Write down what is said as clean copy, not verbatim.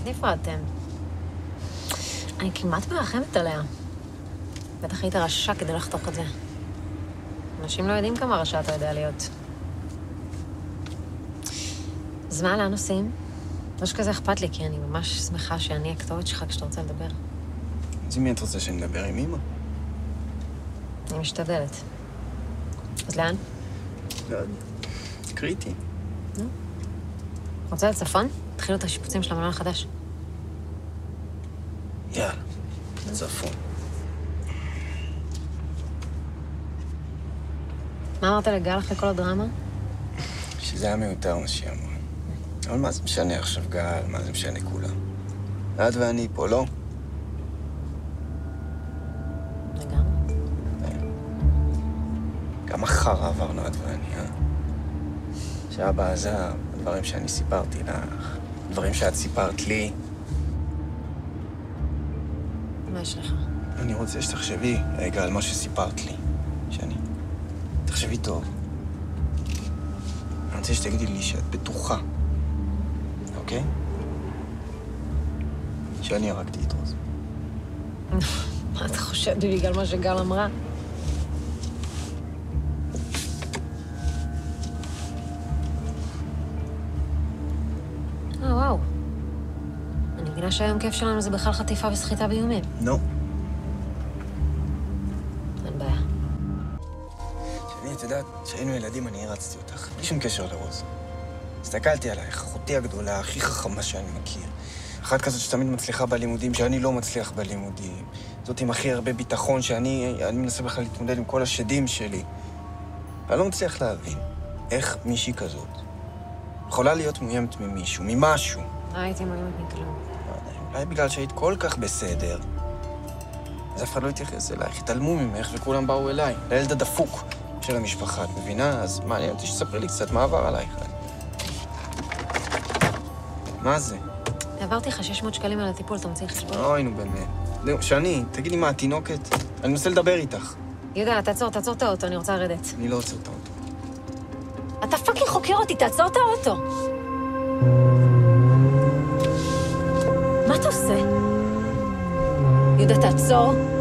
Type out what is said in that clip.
נפרדתם. אני כמעט מרחמת עליה. בטח היית רשע כדי לחתוך את זה. אנשים לא יודעים כמה רשע אתה יודע להיות. אז מה, לאן עושים? לא שכזה אכפת לי, כי אני ממש שמחה שאני הכתובת שלך כשאתה רוצה לדבר. אז עם מי את רוצה שאני אדבר? עם אמא? אני משתדלת. אז לאן? לא יודע. קריטי. רוצה לצפון? תחילו את השיפוצים של המלון החדש. יאללה, לצפון. מה אמרת לגל אחרי כל הדרמה? שזה היה מיותר מה שהיא אמרה. אבל מה זה משנה עכשיו גל? מה זה משנה כולם? את ואני פה, לא? לגמרי. כמה חרא עברנו את ואני, אה? שאבא עזב, הדברים שאני סיפרתי לך, דברים שאת סיפרת לי. מה יש לך? אני רוצה שתחשבי רגע על מה שסיפרת לי, שאני... תחשבי טוב. אני רוצה שתגידי לי שאת בטוחה, אוקיי? שאני הרגתי את רוז. מה אתה חושב בגלל מה שגל אמרה? וואו. אני מבינה שהיום כיף שלנו זה בכלל חטיפה וסחיטה באיומים. לא. אין בעיה. שאני, את יודעת, כשהיינו ילדים אני הרצתי אותך, בלי שום קשר לרוז. הסתכלתי עלייך, אחותי הגדולה, הכי חכמה שאני מכיר. אחת כזאת שתמיד מצליחה בלימודים, שאני לא מצליח בלימודים. זאת עם הכי הרבה ביטחון, שאני מנסה בכלל להתמודד עם כל השדים שלי. אני לא מצליח להבין איך מישהי כזאת יכולה להיות מאוימת ממישהו, ממשהו. הייתי מאוימת מכלום. אולי בגלל שהיית כל כך בסדר, אז אף אחד לא התייחס אלייך, התעלמו ממך וכולם באו אליי, לילד הדפוק של המשפחה, את מבינה? אז מעניין אותי שתספרי לי קצת מה עבר עלייך. מה זה? העברתי לך 600 שקלים על הטיפול, אתה מוציא חשבון? אוי, נו באמת. שני, תגידי מה, התינוקת? אני מנסה לדבר איתך. יהודה, תעצור את האוטו, אני רוצה לרדת. אני לא עוצר את האוטו. אתה פאקינג חוקר אותי, תעצור את האוטו. מה אתה עושה? יהודה, תעצור.